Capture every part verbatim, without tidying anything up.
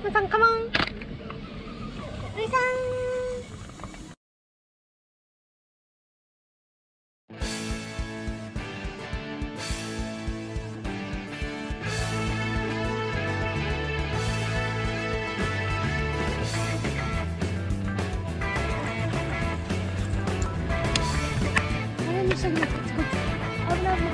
むさんカモン。ういさん。あれにしょにこっちこっち。危ない危ない。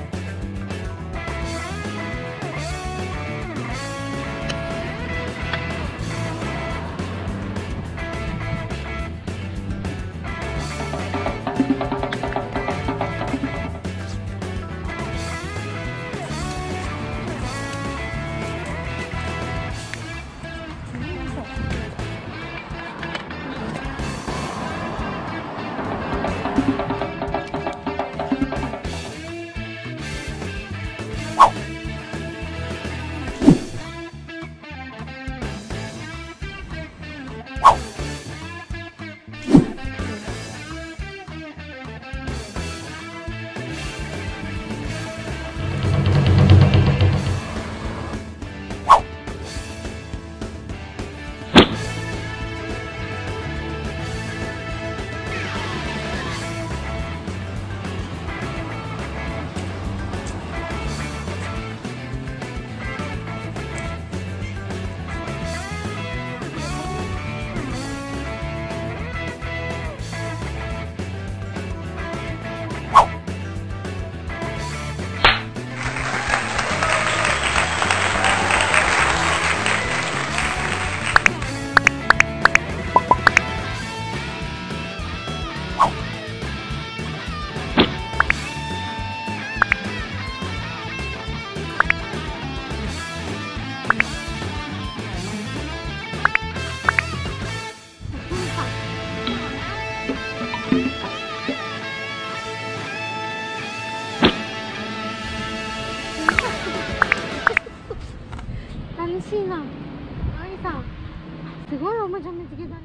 楽しいな。あいさん、すごいおもちゃ見つけたね。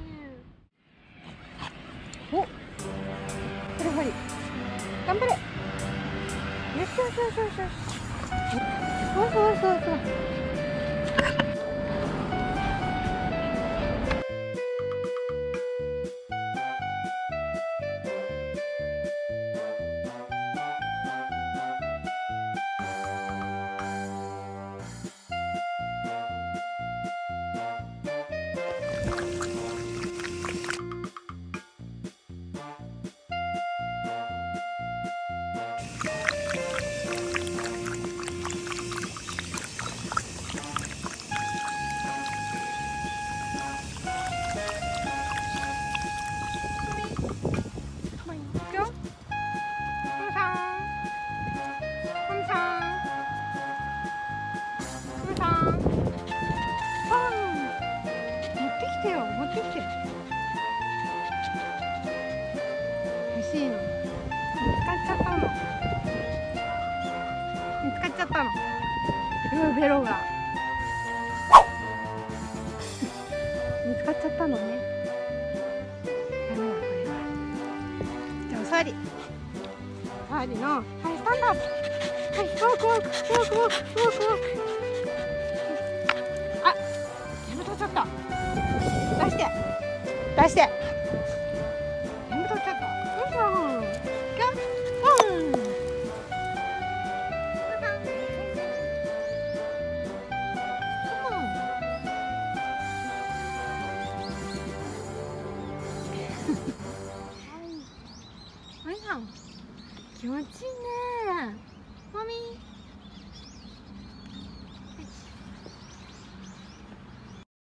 お、これはいい。頑張れ。よしよしよしよしよし。そうそうそうそう。持ってきて。欲しいの。見つかっちゃったの。見つかっちゃったの。うわ、ベロが。見つかっちゃったのね。ダメだ、これは。じゃあ、おさわり。おさわりの、はい、スタンド。はい、ウォークウォーク、ウォークウォーク、ウォークウォーク。あ、全部取っちゃった。出して出して全部取っちゃった。よいしょ。ガッポン。おいさん、気持ちいいね。マミー。